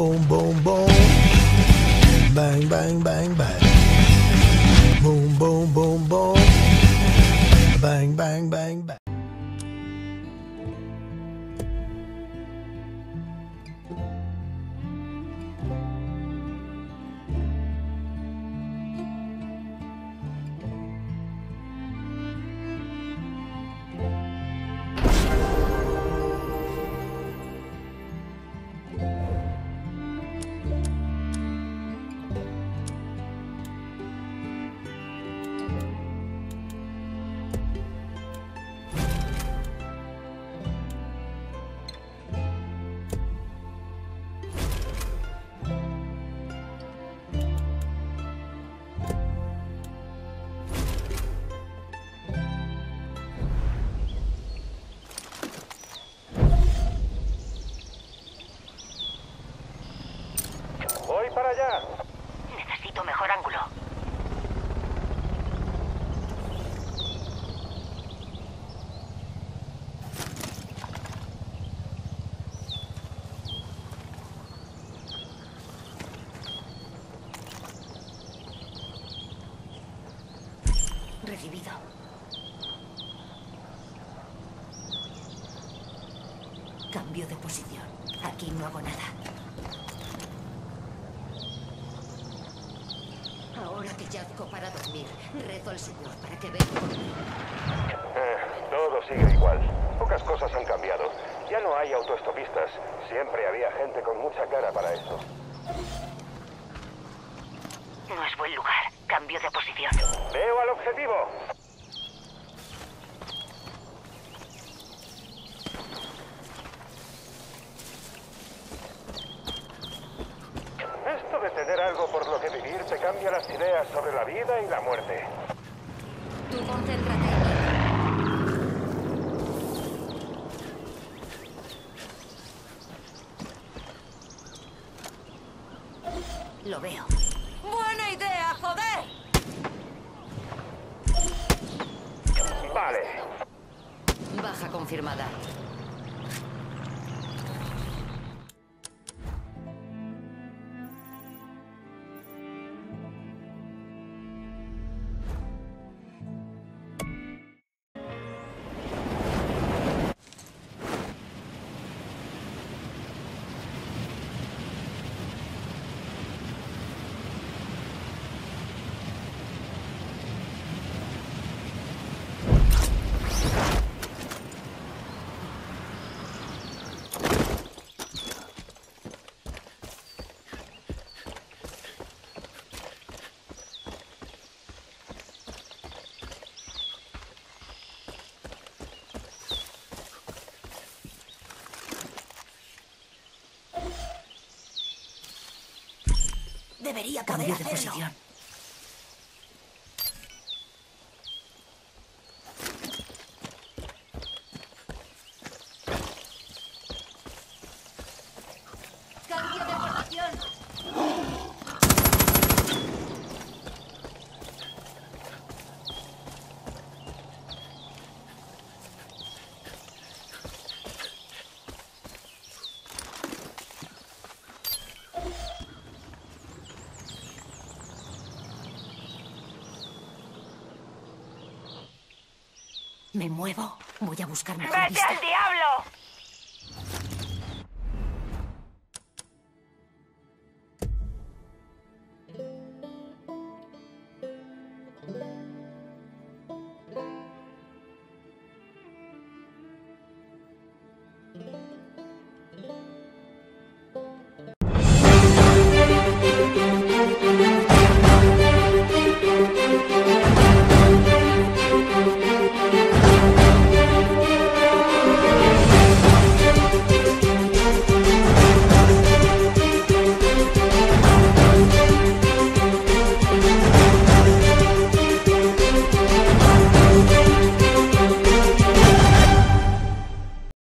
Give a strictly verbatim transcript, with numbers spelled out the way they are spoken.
boom, boom, boom. Bang, bang, bang, bang. Boom, boom, boom, boom. Bang, bang, bang, bang. Voy para allá. Necesito mejor ángulo. Recibido. Cambio de posición. Aquí no hago nada. Ahora que yazgo para dormir, rezo al Señor para que venga por mí. Eh, todo sigue igual. Pocas cosas han cambiado. Ya no hay autoestopistas. Siempre había gente con mucha cara para eso. No es buen lugar. Cambio de posición. Veo al objetivo. Esto de tener algo por lo que vivir te cambia las ideas sobre la vida y la muerte. Tú concéntrate. Lo veo. ¡Buena idea, joder! Vale. Baja confirmada. Debería poder Cambio de hacerlo. Posición. Cambio de posición. Me muevo. Voy a buscar mejor ¡Vete vista. al diablo!